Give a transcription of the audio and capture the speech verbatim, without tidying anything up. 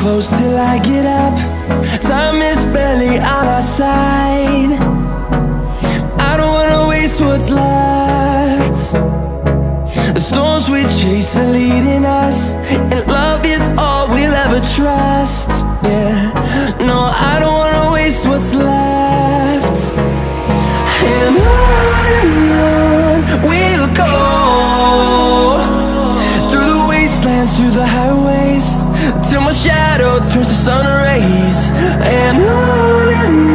close till I get up. Time is barely on our side. I don't wanna waste what's left. The storms we chase are leading us, and love is all we'll ever trust. Yeah, no, I don't wanna waste what's left. And on and on we'll go, through the wastelands, through the highways, till my shadow turns to sun rays. And on and on